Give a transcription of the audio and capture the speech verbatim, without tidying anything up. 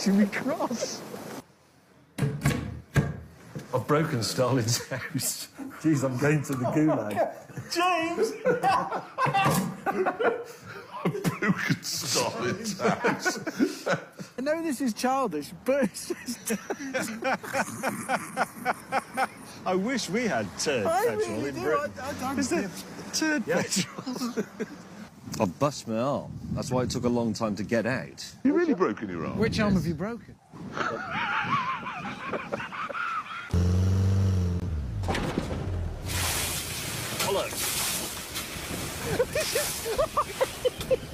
watching me cross. I've broken Stalin's house. Jeez, I'm going to the gulag. James! I've broken Stalin's house. I know this is childish, but it's just... I wish we had turd I petrol really in do. Britain. I, I, I, Is there turd Yeah. petrol? I bust my arm. That's why it took a long time to get out. You really broken your arm? Which arm have you broken? Bollocks.